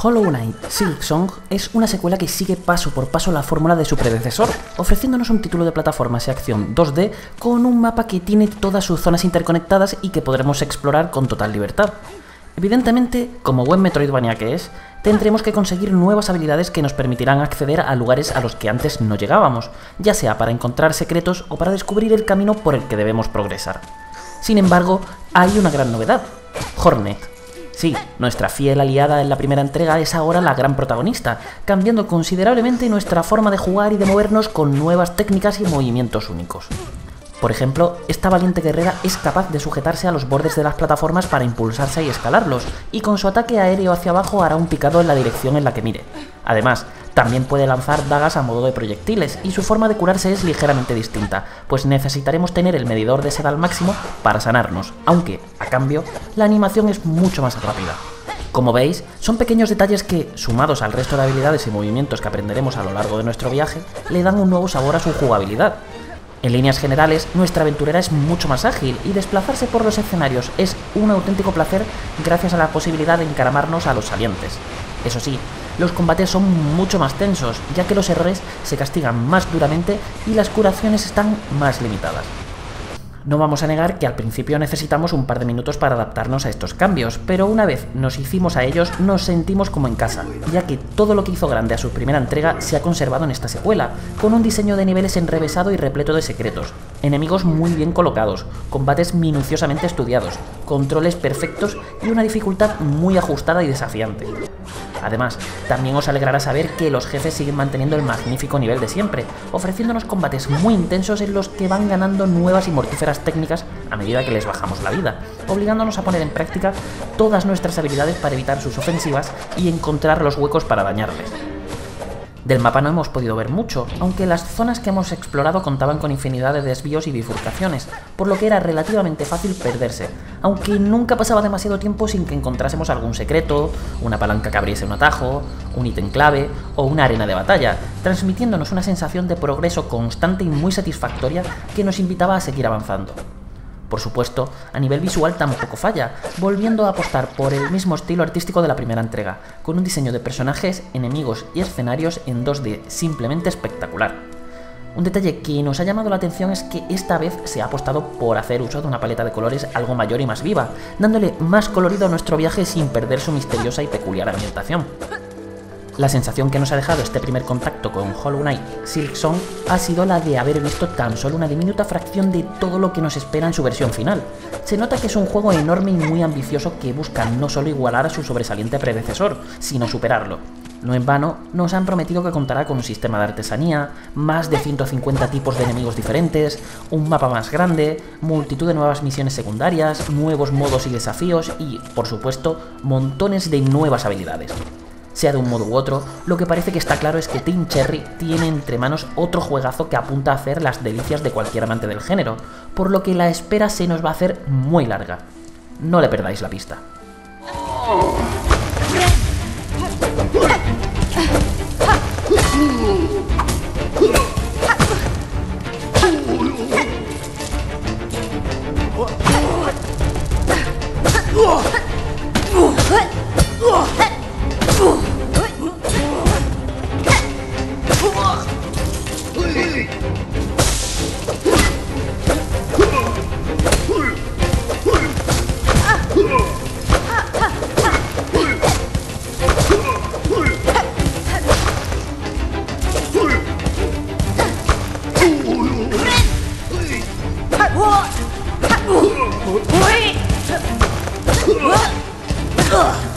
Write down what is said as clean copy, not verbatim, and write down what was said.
Hollow Knight: Silksong es una secuela que sigue paso por paso la fórmula de su predecesor, ofreciéndonos un título de plataformas y acción 2D con un mapa que tiene todas sus zonas interconectadas y que podremos explorar con total libertad. Evidentemente, como buen Metroidvania que es, tendremos que conseguir nuevas habilidades que nos permitirán acceder a lugares a los que antes no llegábamos, ya sea para encontrar secretos o para descubrir el camino por el que debemos progresar. Sin embargo, hay una gran novedad: Hornet. Sí, nuestra fiel aliada en la primera entrega es ahora la gran protagonista, cambiando considerablemente nuestra forma de jugar y de movernos con nuevas técnicas y movimientos únicos. Por ejemplo, esta valiente guerrera es capaz de sujetarse a los bordes de las plataformas para impulsarse y escalarlos, y con su ataque aéreo hacia abajo hará un picado en la dirección en la que mire. Además, también puede lanzar dagas a modo de proyectiles, y su forma de curarse es ligeramente distinta, pues necesitaremos tener el medidor de sed al máximo para sanarnos, aunque, a cambio, la animación es mucho más rápida. Como veis, son pequeños detalles que, sumados al resto de habilidades y movimientos que aprenderemos a lo largo de nuestro viaje, le dan un nuevo sabor a su jugabilidad. En líneas generales, nuestra aventurera es mucho más ágil y desplazarse por los escenarios es un auténtico placer gracias a la posibilidad de encaramarnos a los salientes. Eso sí, los combates son mucho más tensos, ya que los errores se castigan más duramente y las curaciones están más limitadas. No vamos a negar que al principio necesitamos un par de minutos para adaptarnos a estos cambios, pero una vez nos hicimos a ellos nos sentimos como en casa, ya que todo lo que hizo grande a su primera entrega se ha conservado en esta secuela, con un diseño de niveles enrevesado y repleto de secretos, enemigos muy bien colocados, combates minuciosamente estudiados, controles perfectos y una dificultad muy ajustada y desafiante. Además, también os alegrará saber que los jefes siguen manteniendo el magnífico nivel de siempre, ofreciéndonos combates muy intensos en los que van ganando nuevas y mortíferas técnicas a medida que les bajamos la vida, obligándonos a poner en práctica todas nuestras habilidades para evitar sus ofensivas y encontrar los huecos para dañarles. Del mapa no hemos podido ver mucho, aunque las zonas que hemos explorado contaban con infinidad de desvíos y bifurcaciones, por lo que era relativamente fácil perderse, aunque nunca pasaba demasiado tiempo sin que encontrásemos algún secreto, una palanca que abriese un atajo, un ítem clave o una arena de batalla, transmitiéndonos una sensación de progreso constante y muy satisfactoria que nos invitaba a seguir avanzando. Por supuesto, a nivel visual tampoco falla, volviendo a apostar por el mismo estilo artístico de la primera entrega, con un diseño de personajes, enemigos y escenarios en 2D simplemente espectacular. Un detalle que nos ha llamado la atención es que esta vez se ha apostado por hacer uso de una paleta de colores algo mayor y más viva, dándole más colorido a nuestro viaje sin perder su misteriosa y peculiar ambientación. La sensación que nos ha dejado este primer contacto con Hollow Knight: Silksong ha sido la de haber visto tan solo una diminuta fracción de todo lo que nos espera en su versión final. Se nota que es un juego enorme y muy ambicioso que busca no solo igualar a su sobresaliente predecesor, sino superarlo. No en vano, nos han prometido que contará con un sistema de artesanía, más de 150 tipos de enemigos diferentes, un mapa más grande, multitud de nuevas misiones secundarias, nuevos modos y desafíos y, por supuesto, montones de nuevas habilidades. Sea de un modo u otro, lo que parece que está claro es que Team Cherry tiene entre manos otro juegazo que apunta a hacer las delicias de cualquier amante del género, por lo que la espera se nos va a hacer muy larga. No le perdáis la pista. Ugh!